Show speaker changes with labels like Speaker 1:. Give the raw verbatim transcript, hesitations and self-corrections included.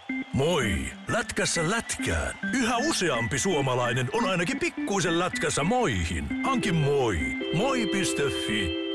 Speaker 1: Moi! Lätkässä lätkään. Yhä useampi suomalainen on ainakin pikkuisen lätkässä moihin. Hankin Moi. Moi piste fi.